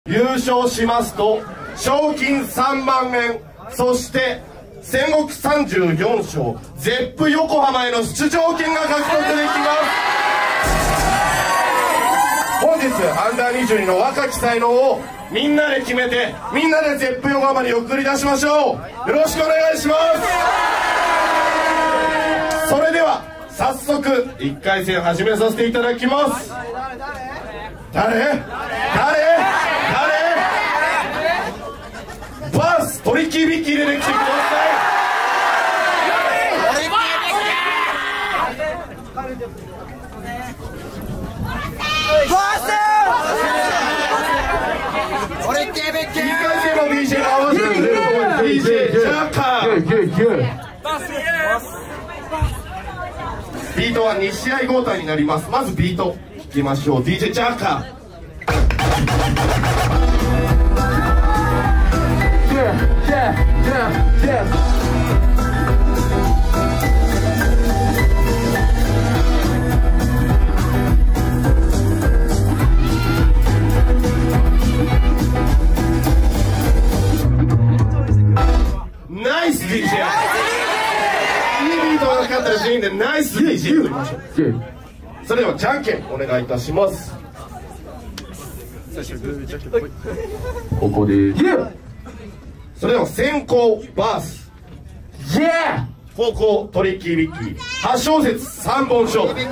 優勝しますと賞金3万円、そして戦国34章ゼップ横浜への出場権が獲得できます。本日アンダー22の若き才能をみんなで決めて、みんなでゼップ横浜に送り出しましょう。よろしくお願いします。それでは早速1回戦始めさせていただきます。誰バース取り切り入れてきてください。2回戦の DJ が合わせてくれる DJ ジャッカー。ビートは2試合交代になります。まずビートいきましょう。 DJ ジャッカー。ナイス DJ。 いいビートがなかったら全員でナイス DJ と言いましょう。それではじゃんけんお願いいたします。ここでそれでは先攻バース、後攻トリッキービッキー、8小節3本勝負。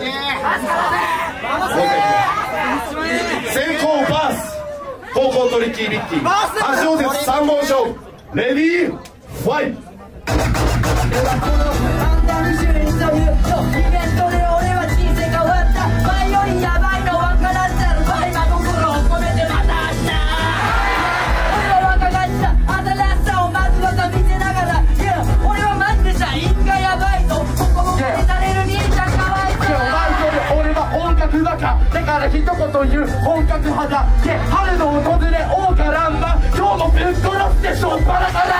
先攻バース、後攻トリッキービッキー、8小節3本勝負。レディーファイト。 だから一言言う本格派だ。春の訪れ王家乱馬、今日もぶっ殺してしょっぱなから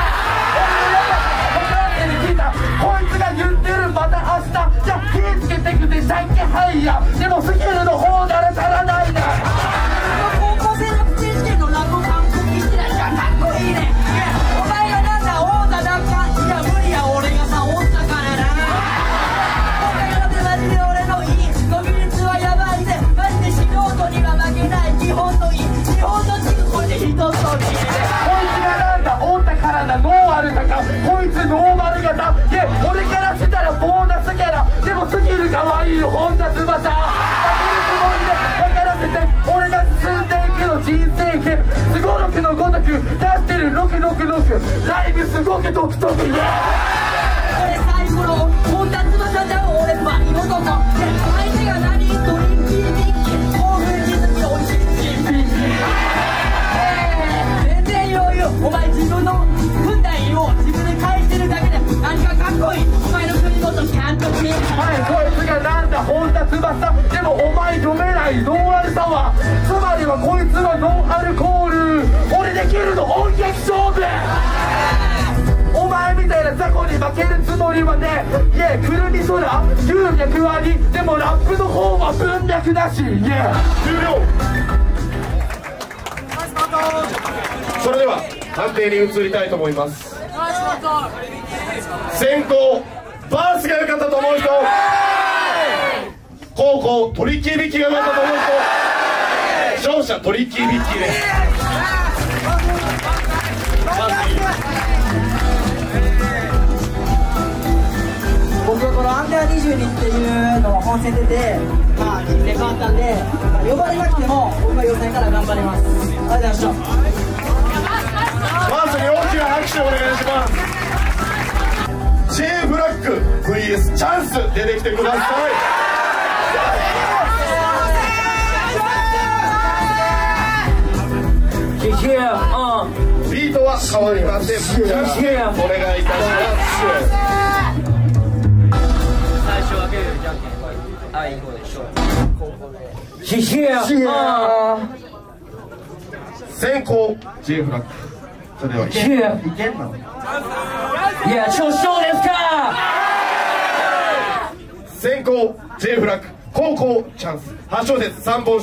こいつが言ってるまた明日、じゃあ気ぃつけてくぜさっきはいや。でもスキルの方なら足らないな。高校生の選手権のラブ韓国一覧がかっこいいね。お前がなんだ王座奪還、いや無理や俺がさおったからな。お前がマジで俺のいい伸び率はやばいぜ。マジで素人には負けない日本のいい、日本の地区これで一つと見える。こいつがなんだおったからだノーアルだか、こいつノーマル型。俺からしたらボーナスキャラ、でもスキルが悪い本田翼。負けるつもりで分からせて俺が進んでいくの人生編。すごろくのごとく出してる666ライブすごく独特。俺サイコロ本田翼じゃん俺は色と相手が何トリッキービッキー興奮気づきおいしい全然余裕。お前自分の軍隊を自分で返してるだけで何かかっこいい。お前の国ごとちゃんと決める。はい、こいつがなんだ本田翼。でもお前読めないノンアルサワー、つまりはこいつはノンアルコール。俺できるの本気勝負。お前みたいな雑魚に負けるつもりはねえ。くるみ空龍脈あり、でもラップの方は文脈なし。終了。 それでは判定に移りたいと思います。先攻バースが良かったと思う人、後攻トリッキービッキーが良かったと思う人、勝者トリッキービッキーです。 僕はこのアンダー22っていうのを本戦出て、まあ日程変わったんで、呼ばれなくても僕は予選から頑張ります。ありがとうございました。 まず大きな拍手をお願いします。 J ブラック VS チャンス出てきてください。ビートは変わりません。お願いいたします。 最初はグーじゃんけんあいい方でしょ。 先行 J ブラック。それではいけんのいや調子どうですか。 先攻 J フラッグ、後攻チャンス、8小節3本勝負。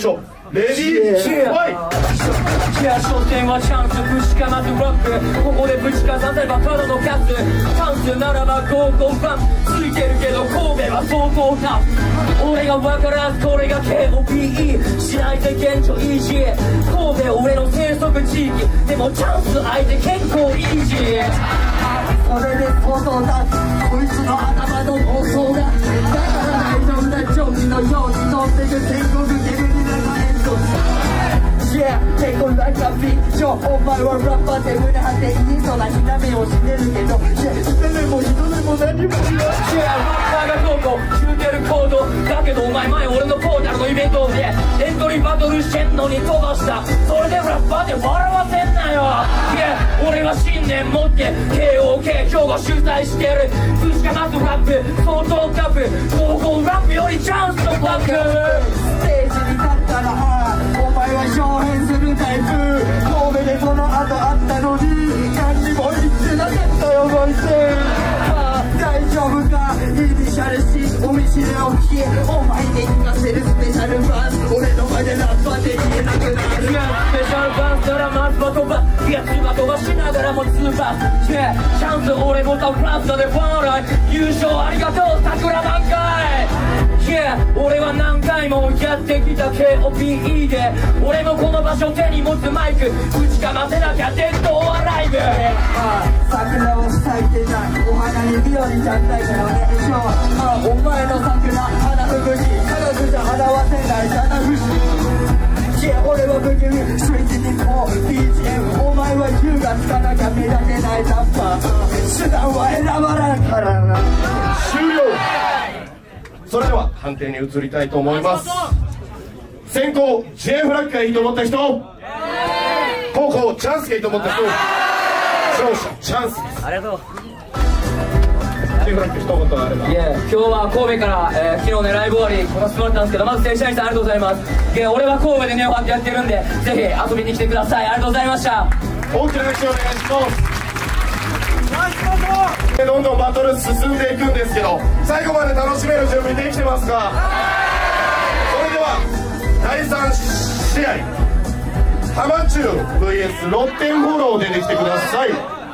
レディーファイト。 初戦はチャンス、ぶちかまずラップ。ここでぶちかさせばただのカス。チャンスならばゴーゴーバン。ついてるけど神戸は相当タフ。俺が分からずこれが KOPE。しないで現状イージー。神戸俺の生息地域。でもチャンス相手結構イージー。 それで相当だ。こいつの頭の妄想だ。だから大丈夫だ、ジョージのように乗ってく天国煙に流れんぞ。Yeah, take a like a beat. お前はラッパーで胸張っていいそうな火鍋をしてるけど、火鍋も人でも何も言わラッパーがどうこう言うてる行動だけど、お前前俺のポータルのイベントでエントリーバトルしてんのに飛ばした。それでラッパーで笑わせんなよ。いや俺は信念持って KOK 今日が主催してる。ぶちかますラップ相当タフ。高校ラップよりチャンスのバック。 ステージに立ったらお前は表変するタイプ。神戸でその後あったのに何にも言ってなかったよこいつ。大丈夫かイニシャル C お見知りおき。お前に聞かせるスペシャルバース。俺の前でラッパーで言えなくなる。 スペシャルバースならまずは飛ば。いやつば飛ばしながらもツーバース。チャンス俺ボタンプラスタでファンライ優勝ありがとう桜満開。俺は何回もやってきた KOPE で、俺もこの場所手に持つマイクぶちかませなきゃデッドオアライブ。 桜を咲いてないお花に日和ちゃんだけどね。お前の桜花吹雪彼女じゃ表せない七不思議。俺は不気味ストリートにも BGM。 お前は優がつかなきゃ目立てないラッパー。手段は選ばないからな。 終了。それでは判定に移りたいと思います。先攻 J フラッグがいいと思った人、後攻チャンスがいいと思った人、勝者チャンスです。 ありがとう。 J フラッグ一言あれば。 今日は神戸から、昨日ねライブ終わり来させてもらったんですけど、まず正社員さんありがとうございます。俺は神戸でネオファンクやってるんでぜひ遊びに来てください。ありがとうございました。 大きな拍手お願いします。どんどんバトル進んでいくんですけど、最後まで楽しめる準備できてますか？それでは第3試合浜中 VS ロッテンフォロー出てきてください。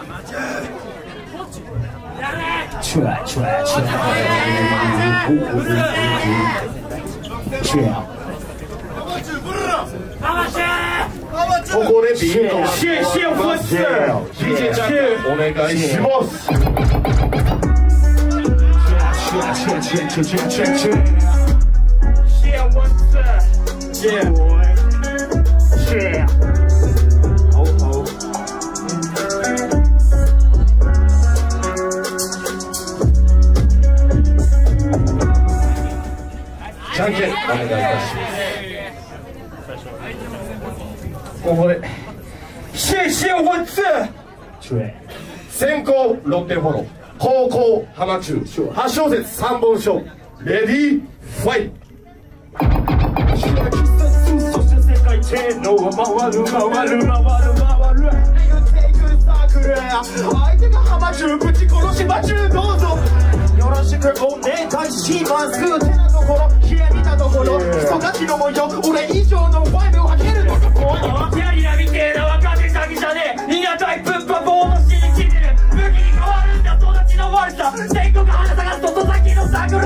ここでビートDJ ちゃんお願いします。じゃんけんお願いいたします。ここで先攻ロッテンフォロー、後攻浜中、8小節3本勝負。レディーファイト。そして世界天皇は回る回る回る回る。相手が浜中ぶち殺しまちゅうどうぞよろしくお願いします。手なところ冷え見たところ人たちのもよ俺以上のファイルを吐けるのかキャリアみてえな若手詐欺じゃねえ。ニアタイプパボーの死にきてる武器に変わるんだ育ちの悪さ。全国花咲かすと戸先の桜。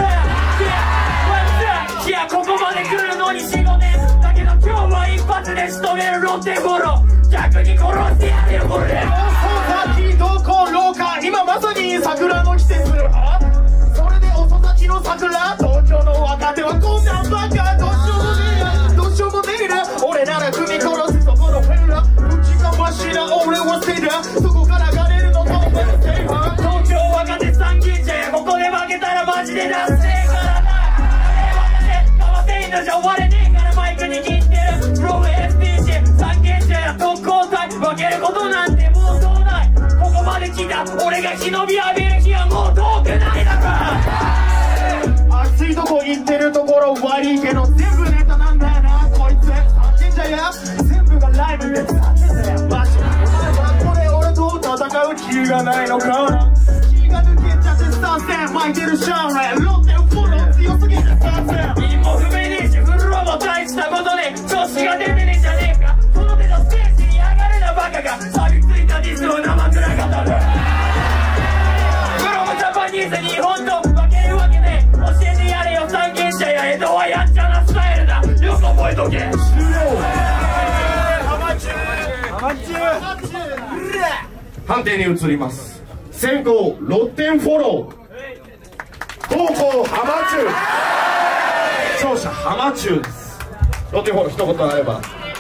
いやここまで来るのに 4,5 年だけど今日は一発で仕留めるロッテフォロー。逆に殺してやるよこれ。先どころか今まさに桜の季節。それで遅咲きの桜。東京の若手はこんなんばっか。どうしようもねえな俺なら組み殺すそこのフェラ。うちがましな俺はセーラー。そこからがれるのとお前のセーファー。東京若手三軒茶屋ここで負けたらマジでダッセーからな。若手かわせんのじゃ終われねえからマイクに切ってる。プロ SPC 三軒茶屋特攻隊負けることなんてもうどうない。ここまで来た俺が忍び浴びる日はもう遠くないだろ。熱いとこ行ってるところ悪いけど全部ネタなんだよなこいつ。三軒茶屋全部がライブで残念だよマジ。これ俺と戦う気がないのか。気が抜けちゃって参戦巻いてるシャンレロッテンフォロー強すぎて参戦。陰も不明にしフルロボ大したことで調子判定に移ります。先攻ロッテンフォロー、後攻ハマチュー、勝者ハマチューです。ロッテンフォロー一言あれば。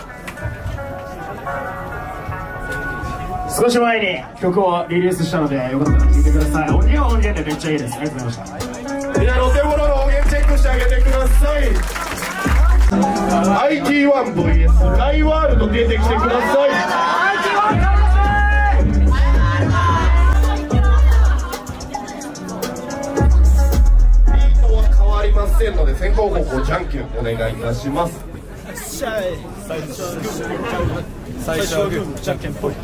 少し前に曲をリリースしたのでよかったら聴いてください。音源は音源でめっちゃいいです。ありがとうございました。 みんなロッテンフォローの音源チェックしてあげてください。IT1vs ライワールド出てきてください。ビートは変わりませんので先攻後攻じゃんけんお願いいたします。最初はグーじゃんけんぽい。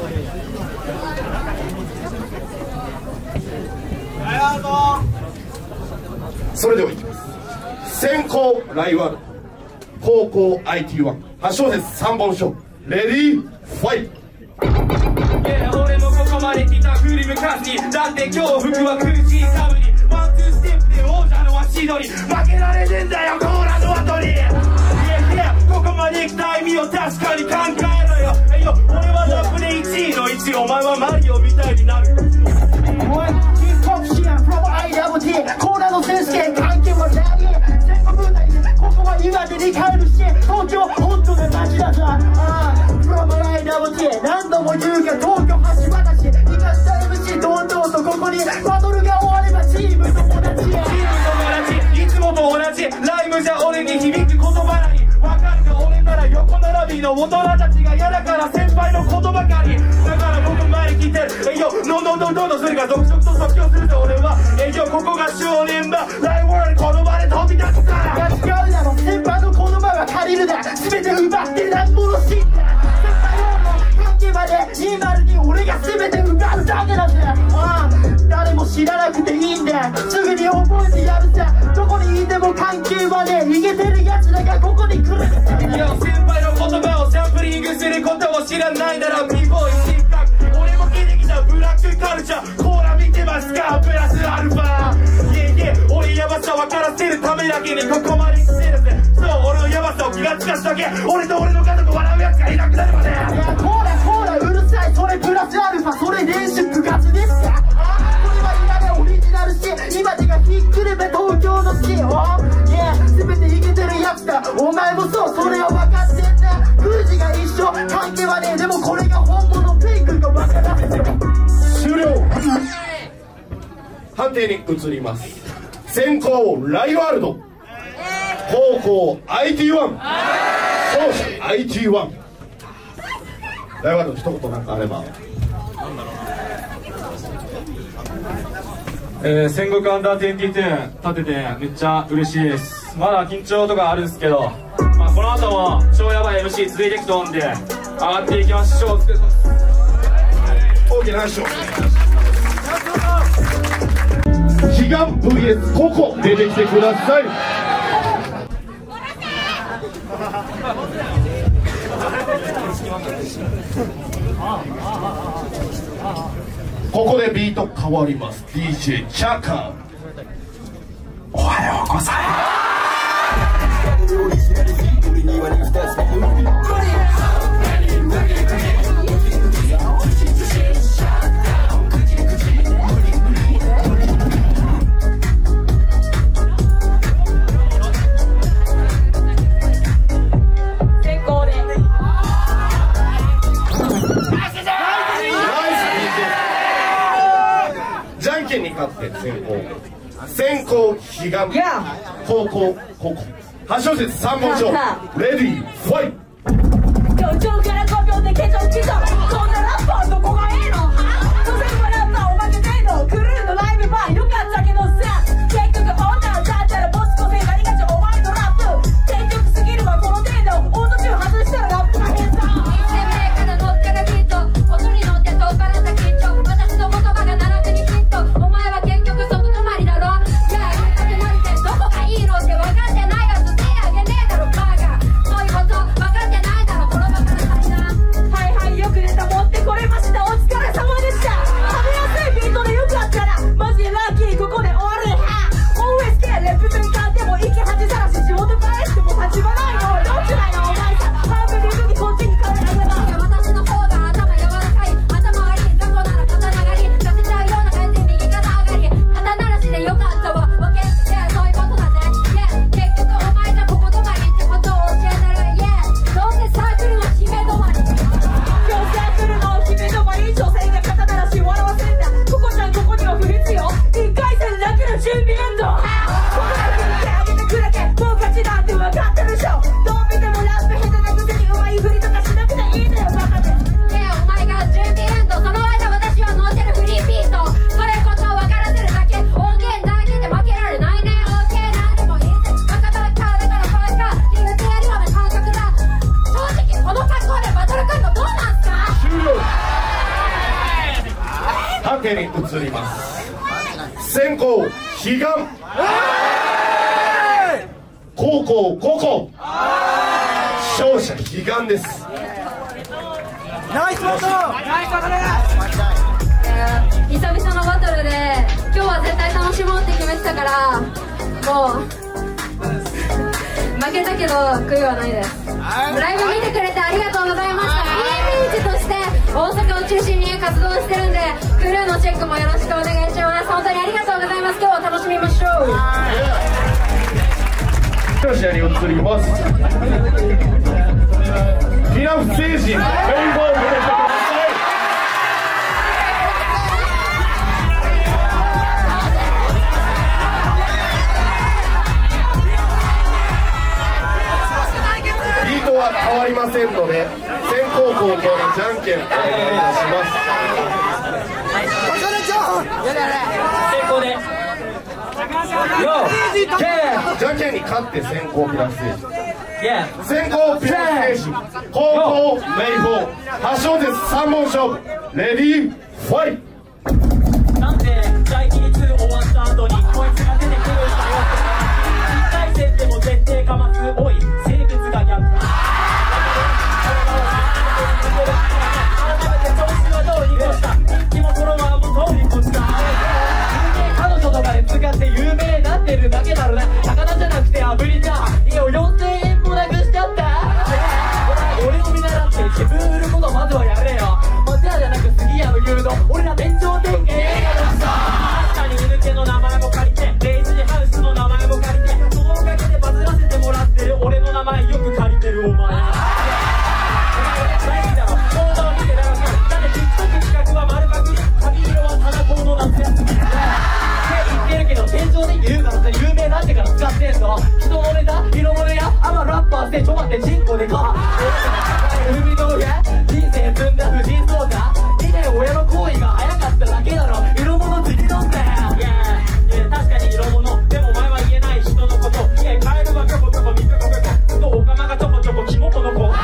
それではいきます。先攻ライワールド、後攻 IT1、8小節3本勝負。レディーファイト。 俺もここまで来た振り向かずに、だって今日服は苦しいかぶり、ワンツーステップで王者の足取り、負けられねえんだよコーラの後に。ここまで来た意味を確かに考えろよ。俺はラップで1位の1位、お前はマリオみたいになる。 コーラの選手権関係はない。全国舞台でここは岩手に帰るし、東京本当の街だぞ。From IWT 何度も言うが東京橋渡し、生かした MC 堂々とここにバトルが終わればチーム友達、チーム友達、いつもと同じライムじゃ俺に響く言葉なり、わかるか俺なら横並びの大人たちが嫌だから先輩の言葉かり、だから僕前に来てる。どんどんそれが続々と即興するぜ俺は。ここが少年場、ライワールドこの場で飛び出すから。違うだろ、先輩の言葉は借りるな、全て奪ってなんぼの死んだ。先輩の関係まで202、俺が全て奪うだけなんだ。誰も知らなくていいんだ、すぐに覚えてやるぜ。どこにいても関係まで逃げてるやつらがここに来る。先輩の言葉をサンプリングすることを知らないならビーボーイ失格。俺も聞いてきたブラックカルチャー、コーラ見てますかプラスアルファ。俺ヤバさ分からせるためだけにここまで来てるぜ。そう、俺のヤバさを気がつかすだけ、俺と俺の家族笑うやつがいなくなるまで。いやコーラうるさい、それプラスアルファ、それ練習部活ですか。これは今でオリジナルし、今手がひっくるめ東京のし。全ていけてるやつだ、お前もそう、それを分かってんだ。空時が一緒、関係はねえ、でもこれが本物、フェイクが分からせて終了。判定に移ります。先攻ライワールド、後攻 IT1、勝者 IT1。ライワールド一言なんかあれば。 戦国アンダー22立ててめっちゃ嬉しいです。まだ緊張とかあるんですけど、この後も超ヤバい MC 続いていくと思うんで上がっていきましょう。 大きな拍手を。悲願 VS ココ出てきてください。ここでビート変わります。 DJ チャカ、おはようございます。じゃんけんに勝って先攻悲願、後攻ココ、8小節3本勝負。レディーファイト。 4兆から5秒でケチョンチゾ、こんなラッパーどこがええの。当然もらったおまけ程度、クルーのライブバーよかったけどさ、結局女だったらボス個性なりがちお前のラップ結局すぎるわこの程度、オートチューン外したらラップが変さ。1戦目から乗ってがヒット、音に乗って遠から先っちょ、私の言葉が並べにヒット、お前は結局外泊まりだろ。じゃあ言ったくなってどこがいいのって分かってないはず手あげねえだろバカ。そういうこと分かってないだろこのバカな感じな。はい手に移ります。先攻彼岸、後攻ココ、勝者彼岸です。 ナイスバトル。 久々のバトルで今日は絶対楽しもうって決めてたから、もう負けたけど悔いはないです。ライブ見てくれてありがとうございました。 PMH として大阪を中心に活動してるんで、クルーのチェックもよろしくお願いします。本当にありがとうございます。今日は楽しみましょう。 勝者に移ります。ピラフ星人メインボールを入れてください。ビートは変わりませんので、先攻後攻のじゃんけんお願いいたします。 成功でじゃんけんに勝って先行ピラフ星人、先行ピラフ星人、後攻メイフォー、8勝です。3本勝負、レディーファイト。 なんで第2日終わった後にこいつが出てくるんだよ。1回戦でも絶対かます。おい生物が逆。改めて調子はどうにこした。人気もフォロワーも通り越した。彼女とかで使って有名になってるだけだろうな。魚じゃなくて炙りじゃん。いや4000円もなくしちゃった。俺を見習って自分売ることまずはやれよ。松屋じゃなく杉谷の牛丼、俺ら弁当店経営がどうした。確かに犬系の名前も借りて、レイジハウスの名前も借りて、そのおかげでバズらせてもらってる。俺の名前よく借りてるお前。大好きだろ、動画を見て長く。だって TikTok 企画は丸パクリ、髪色はただこの夏休み。言ってるけど天井で言うからさ、有名なんてから使ってんの。人のネタ色物やあのラッパーってちょ待ってチンコでか海の上人生積んだ不人そうだ。2年親の行為が早かっただけだろ。色物つきどんだよ。いや確かに色物でも前は言えない人のこと。いやカエルがちょこちょこ見てこことオカマがちょこちょこキモコの子。お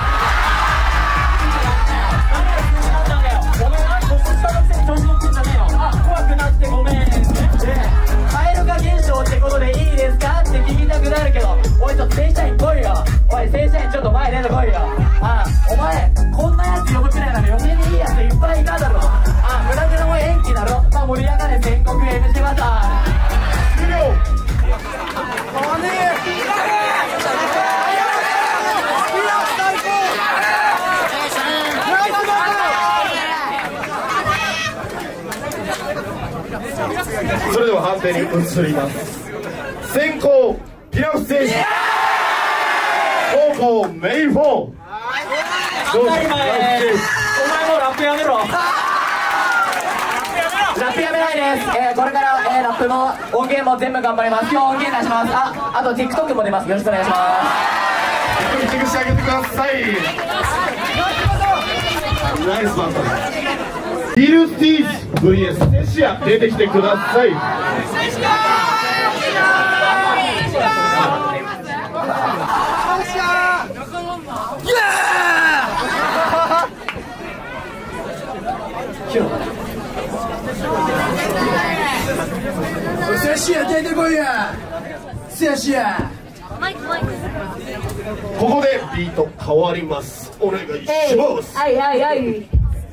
前何年下のくせに調子乗ってんじゃねえよ。あ怖くなってごめん。カエル化現象ってことでいいですかって聞きたくなるけど、おいちょっと正社員来いよ。おい正社員ちょっと前出てこいよ。お前こんなやつ呼ぶくらいなら余計にいいやついっぱいいただろ。ムダ毛のも延期だろ。盛り上がれ全国 MC バター終了。 それでは判定に移ります。先攻ピラフ星人、後攻メイフォー。 当たり前。お前もラップやめろ。ラップやめないです。これから、ラップも音源も全部頑張ります。今日音源出します。あと TikTok も出ます。よろしくお願いします。 ゆっくりしてあげてください。ナイスバトル。リルスティーズ VS セシア出てきてください。 セシア出てこいや。セシアここでビート変わります。お願いします。 はいはいはい。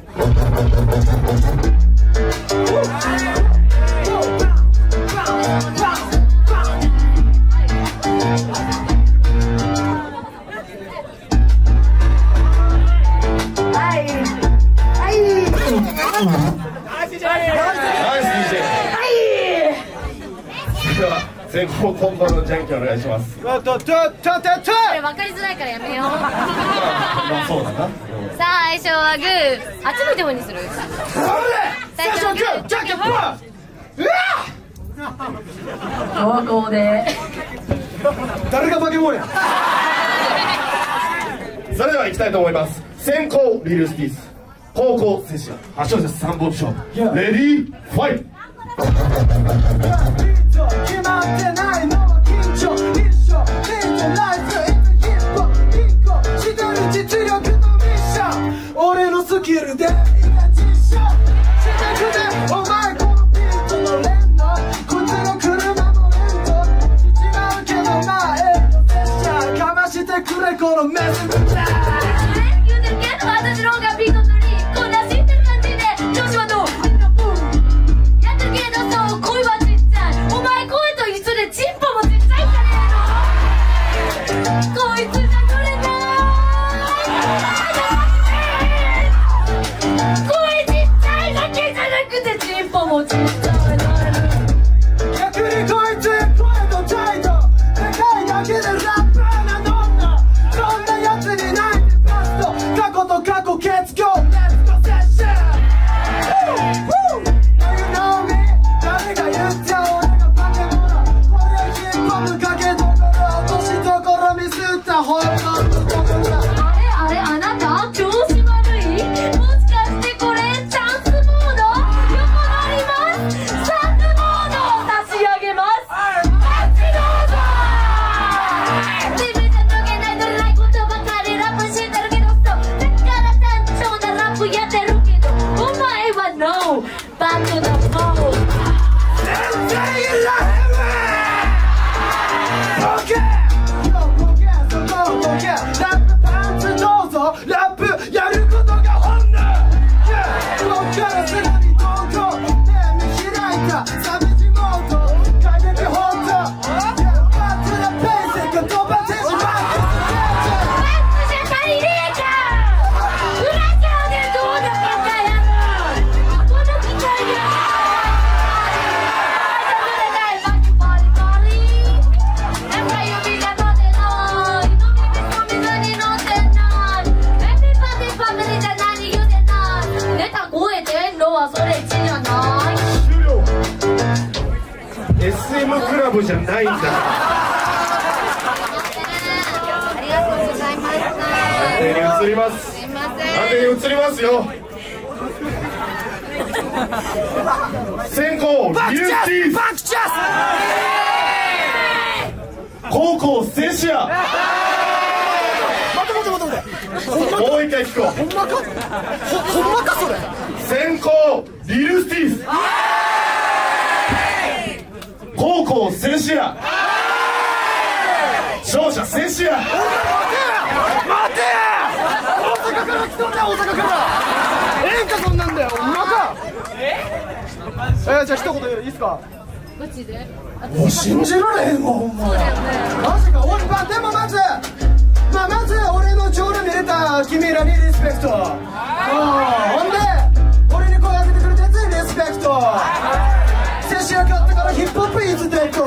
先攻後攻のじゃんけんお願いします。 これ分かりづらいからやめよう。 まあそうだな。 さあ最初はグー、あっち向いて方にする。最初はグー、じゃんけんぽん。高校で誰が化け物や。 それでは行きたいと思います。先攻リルスティーズ、後攻セシア、8勝です。3本勝負、レディーファイト。 決まってないのは緊張、一緒見てないといつヒップ1個してる実力のミッション、俺のスキルで今実証してくれお前路はそれっちじゃない。 終了。 SM クラブじゃないんだ。 ありがとうございました。 判定に移ります。 すいません。 判定に移りますよ。先行リルスティーバックチャ後攻セシア。 待てもう一回聞こう。 ほんまかそれ。 先行リルスティー後攻セシア。勝者セシア。 待て大阪から来とんねん、大阪からええんかそんなんだよ。ほんまか。じゃあ一言いいっすか。 マジでもう信じられへんわほんま。マジか。俺でもまず俺のジョール見れた君らにリスペクト。ほんで俺に声かけてくれたやつにリスペクト。セシア勝ったからヒップホップイズデッド。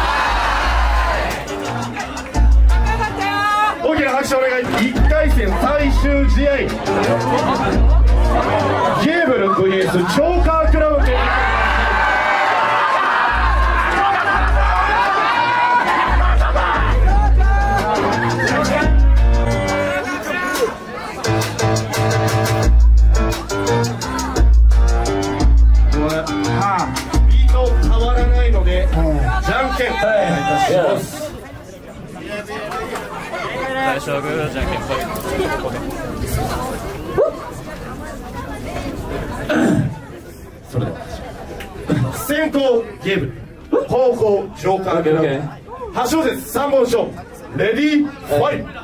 大きな拍手お願い。1回戦最終試合ゲーブル VS ジョーカークラブ。ビート変わらないので、じゃんけんお願いいたします。 最初はグーじゃんけんぽい。 それでは先攻ゲーブル、後攻ジョーカークラブ。8小節3本勝負。レディーファイト。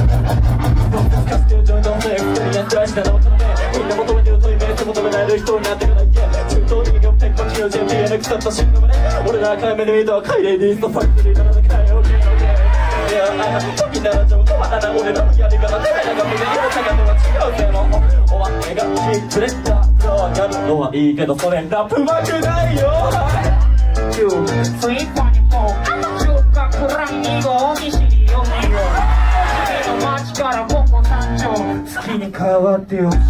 みんな求めてる問い目って求められる人になってくだけ。中東人間ペッコンチの JPN 腐った死ぬまで。俺ら赤い目で見た赤いレディースのファクトリーならだけだよ。いや時ならちょっとまだな俺らのやり方でなんか見てる坂とは違うけどお前がシプレッタプロやるのはいいけどそれラップうまくないよ。 スイーパーにも中華クラン2号に知りよみよ。君の街からここ山頂好きに変わってよ。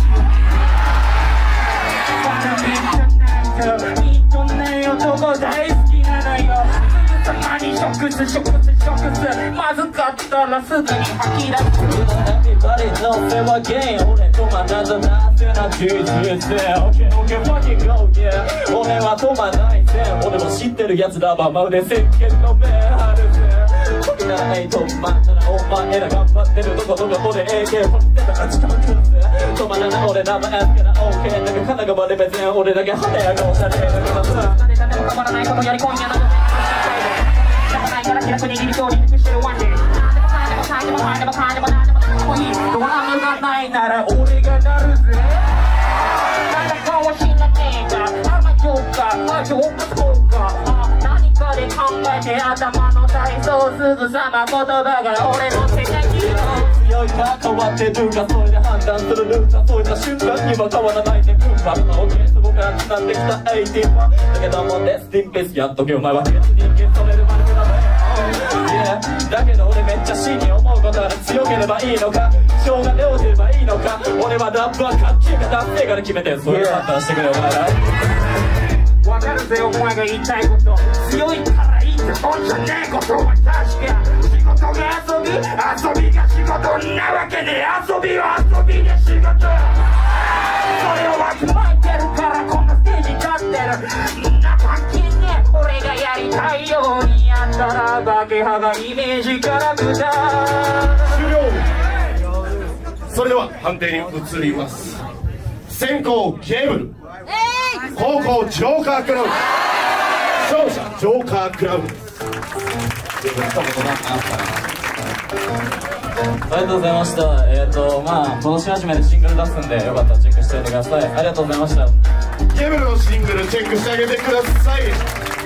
ミートない男大好きなのよ。たまに食すまずかったらすぐに吐き出す。 Everybody knows they were gay 俺とまなどなぜな事実 OKOK fucking go yeah 俺は止まないぜ。俺も知ってるやつらはまるで石鹸の目あるぜ。時ならないとまったらお前ら頑張ってるどこどこ俺 AK 掘ってたら近くぜ。止まらない俺らも S から OK だけ神奈川で別に俺だけ華やかおしゃれだからさ。 誰でも変わらないことより今夜のないから気楽に理想に尽くしてるワンデー。何でもかんでもかんでも何でもいい。ドラムがないなら俺がなるぜ。なんだかは知らねえか。あまジョーカー、ジョーカーそうか。何かで考えて頭の体操すぐさま言葉が俺の世界に強いか変わってるかそれで判断するルート。そういった瞬間には変わらないで分派の OK そこから掴んできた18はだけどもレスティンペースやっとけお前は別人間それでまるだね。だけど俺めっちゃ真に思うことある。強ければいいのか性が出ればいいのか。俺はラップはかっちいかダッセーから決めてそれを判断してくれお前ら。 わかるぜお前が言いたいこと。強いからいいってそんじゃねえことは確か。仕事が遊びが仕事なわけで遊びは遊びで仕事。それをわきまえてるからこんなステージ立ってる。みんな関係ねえ俺がやりたいようにやったらバケハがイメージから無駄。 終了。それでは判定に移ります。先行ゲーブル、後攻ジョーカークラブ。勝者ジョーカークラブです。 ありがとうございました。まあ今年初めてシングル出すんでよかったらチェックしておいてください。ありがとうございました。 ゲーブルのシングルチェックしてあげてください。